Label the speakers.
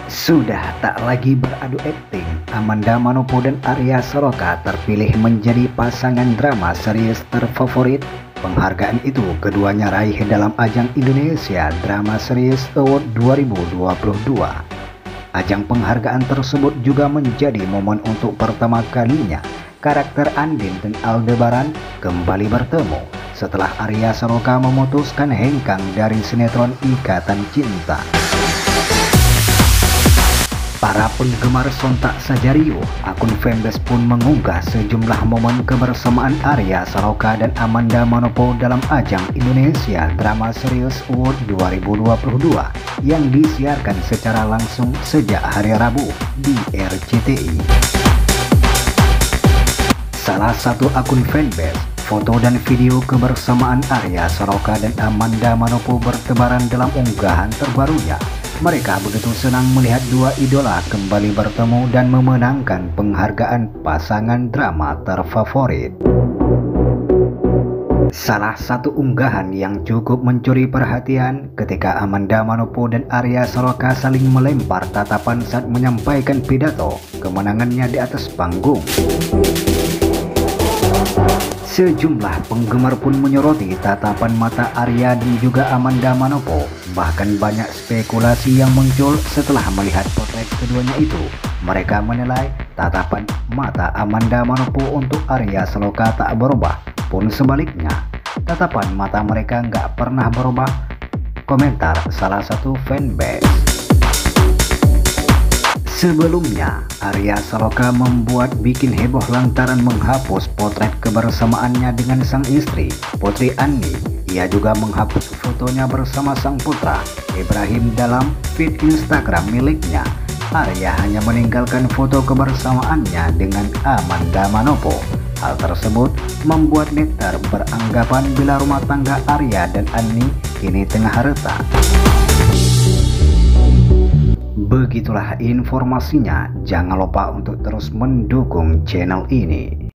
Speaker 1: Sudah tak lagi beradu akting, Amanda Manopo dan Arya Saloka terpilih menjadi pasangan drama series terfavorit. Penghargaan itu keduanya raih dalam ajang Indonesia Drama Series Award 2022. Ajang penghargaan tersebut juga menjadi momen untuk pertama kalinya karakter Andin dan Aldebaran kembali bertemu setelah Arya Saloka memutuskan hengkang dari sinetron Ikatan Cinta. Para penggemar sontak saja riuh, akun fanbase pun mengunggah sejumlah momen kebersamaan Arya Saloka dan Amanda Manopo dalam ajang Indonesia Drama Series Award 2022 yang disiarkan secara langsung sejak hari Rabu di RCTI. Salah satu akun fanbase, foto dan video kebersamaan Arya Saloka dan Amanda Manopo bertebaran dalam unggahan terbarunya. Mereka begitu senang melihat dua idola kembali bertemu dan memenangkan penghargaan pasangan drama terfavorit. Salah satu unggahan yang cukup mencuri perhatian ketika Amanda Manopo dan Arya Saloka saling melempar tatapan saat menyampaikan pidato kemenangannya di atas panggung. Sejumlah penggemar pun menyoroti tatapan mata Arya dan juga Amanda Manopo. Bahkan banyak spekulasi yang muncul setelah melihat potret keduanya itu. Mereka menilai tatapan mata Amanda Manopo untuk Arya Saloka tak berubah. Pun sebaliknya, tatapan mata mereka nggak pernah berubah. Komentar salah satu fanbase. Sebelumnya, Arya Saloka membuat bikin heboh lantaran menghapus potret kebersamaannya dengan sang istri, Putri Anni. Ia juga menghapus fotonya bersama sang putra, Ibrahim dalam feed Instagram miliknya. Arya hanya meninggalkan foto kebersamaannya dengan Amanda Manopo. Hal tersebut membuat netizen beranggapan bila rumah tangga Arya dan Anni kini tengah retak. Begitulah informasinya, jangan lupa untuk terus mendukung channel ini.